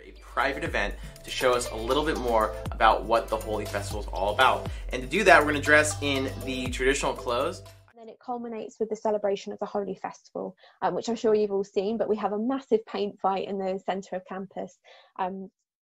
a private event to show us a little bit more about what the Holi Festival is all about. And to do that, we're going to dress in the traditional clothes. Then it culminates with the celebration of the Holi Festival, which I'm sure you've all seen, but we have a massive paint fight in the centre of campus.